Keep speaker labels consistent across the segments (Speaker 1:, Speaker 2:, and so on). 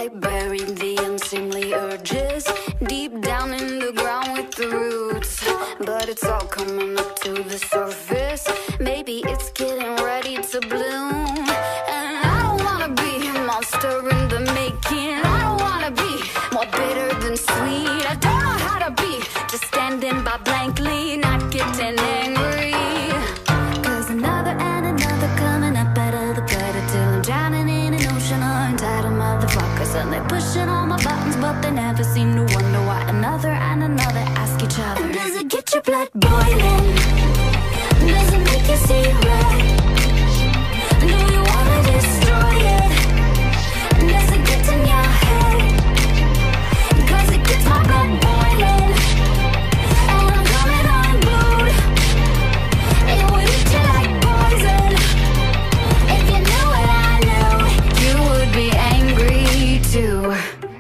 Speaker 1: I buried the unseemly urges deep down in the ground with the roots, but it's all coming up to the surface. Maybe it's getting ready to bloom. And I don't wanna be a monster in the making. I don't wanna be more bitter than sweet. I don't know how to be just standing by blankly, not getting angry. Cause another and another coming up out of the gutter till I'm drowning in an ocean of entitled motherfuckers. And they're pushing all my buttons, but they never seem to wonder why another and another ask each other, does it get your blood boiling? Does it make you see red? Do you wanna destroy it? Does it get in your head? Cause it gets my blood boiling, and I'm coming unglued. It would eat you like poison. If you knew what I knew, you would be angry too.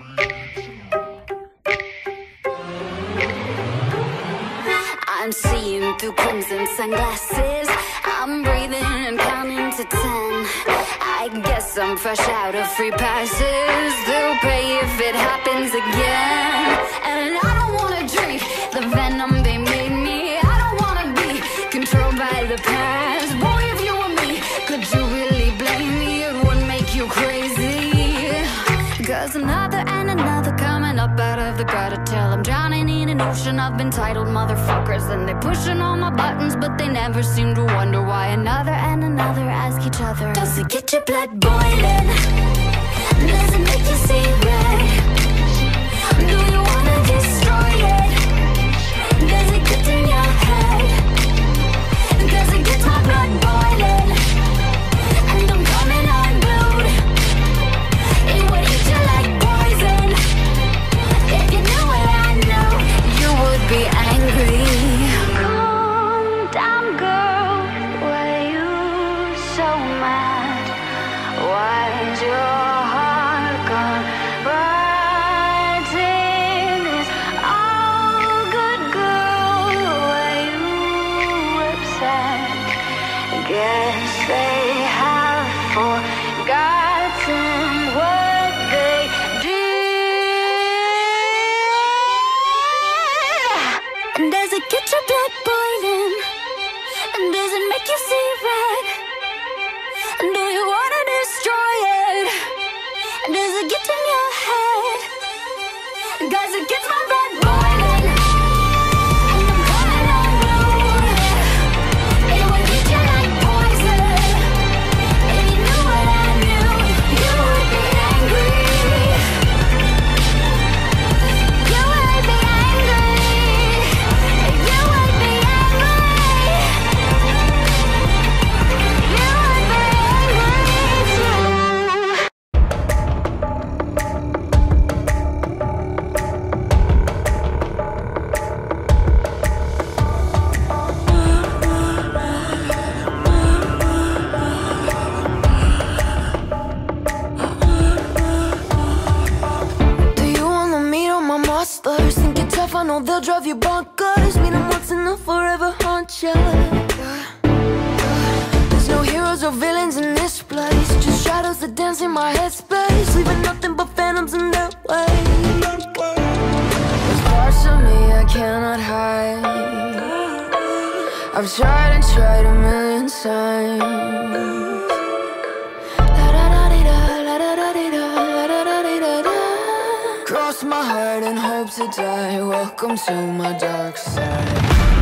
Speaker 1: I'm seeing through crimson sunglasses. I'm breathing and counting to 10. I guess I'm fresh out of free passes. They'll pay if it happens again. And I don't wanna drink the venom they made me. I don't wanna be controlled by the past. Boy, if you were me, could you really blame me? It would make you crazy. Cause another and another coming up out of the gutter till I'm drowning in an ocean of entitled motherfuckers. And they're pushing all my buttons, but they never seem to wonder why another and another ask each other, does it get your blood boiling? Does it make you see red? Do you wanna destroy it? Does it get in your head? Does it get my blood boiling, and I'm coming unglued? It would eat you like poison. If you knew what I know, you would be angry. Calm down, girl, why you so mad? Why's your heart gone writing this all good, girl? Why you upset? Guess they have forgotten what they did. And does it get your blood boiling? And does it make you see red? And do you wanna destroy it? And does it get in your head? Does it get my blood boiling, and I'm coming unglued? It would eat you like poison. If you knew what I knew, you would be angry. You would be angry. You would be angry. You would be angry too.
Speaker 2: Do you wanna meet all my monsters? Think you're tough, I know they'll drive you bonkers. Meet them once and they'll forever haunt ya. There's no heroes or villains in this place, just shadows that dance in my headspace, leaving nothing but phantoms in their way. There's parts of me I cannot hide. I've tried and tried a million times. Cross my heart and hope to die. Welcome to my dark side.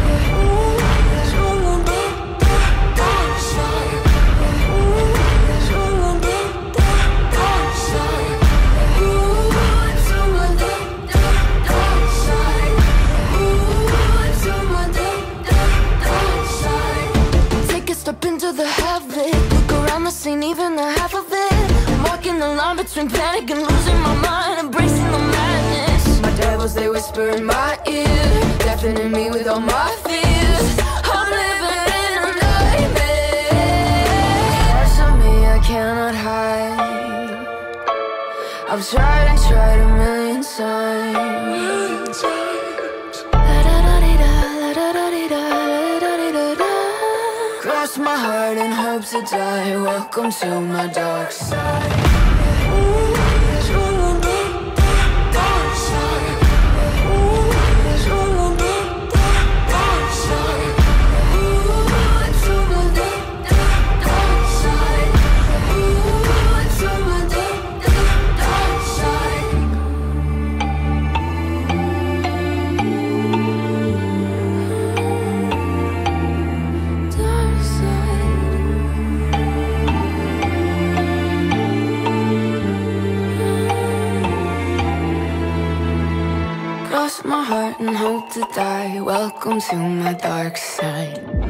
Speaker 2: Take a step into the havoc, look around the scene, even the half of it. I'm walking the line between panic and losing my mind, embracing the madness. My devils, they whisper in my ear, deafening me with all my fears. I'm living in a nightmare. Parts of me I cannot hide. I've tried and tried a million times. Cross my heart and hope to die. Welcome to my dark side. to die. Welcome to my dark side.